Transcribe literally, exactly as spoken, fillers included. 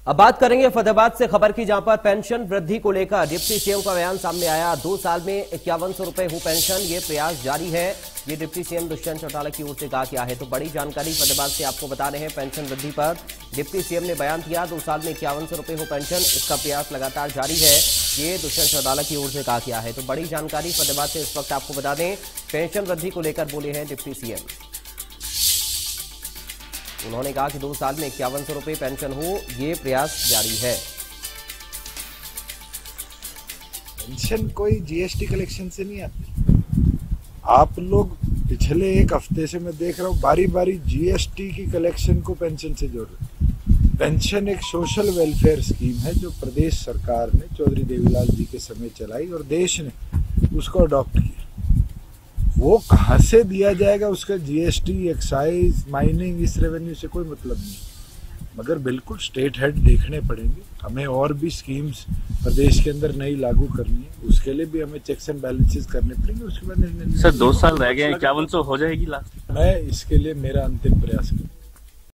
अब बात करेंगे फतेहाबाद से खबर की, जहां पर पेंशन वृद्धि को लेकर डिप्टी सीएम का बयान सामने आया। दो साल में इक्यावन सौ रुपए हो पेंशन, ये प्रयास जारी है। ये डिप्टी सीएम दुष्यंत चौटाला की ओर से कहा गया है। तो बड़ी जानकारी फतेहाबाद से आपको बता रहे हैं। पेंशन वृद्धि पर डिप्टी सीएम ने बयान दिया। दो साल में इक्यावन सौ रुपए हो पेंशन, इसका प्रयास लगातार जारी है। ये दुष्यंत चौटाला की ओर से कहा गया है। तो बड़ी जानकारी फतेहाबाद से इस वक्त आपको बता दें, पेंशन वृद्धि को लेकर बोले हैं डिप्टी सीएम। उन्होंने कहा कि दो साल में इक्यावन सौ रुपए पेंशन हो, ये प्रयास जारी है। पेंशन कोई जीएसटी कलेक्शन से नहीं आती। आप लोग पिछले एक हफ्ते से मैं देख रहा हूं बारी बारी जीएसटी की कलेक्शन को पेंशन से जोड़ रहे। पेंशन एक सोशल वेलफेयर स्कीम है जो प्रदेश सरकार ने चौधरी देवीलाल जी के समय चलाई और देश ने उसको अडॉप्ट किया। वो कहां से दिया जाएगा, उसका जीएसटी, एक्साइज, माइनिंग, इस रेवेन्यू से कोई मतलब नहीं। मगर बिल्कुल स्टेट हेड देखने पड़ेंगे। हमें और भी स्कीम्स प्रदेश के अंदर नई लागू करनी है, उसके लिए भी हमें चेक्स एंड बैलेंसेस करने पड़ेंगे। उसके बाद सर दो साल रह गए, इक्यावन सौ हो जाएगी लास्ट। मैं इसके लिए मेरा अंतिम प्रयास करूँ।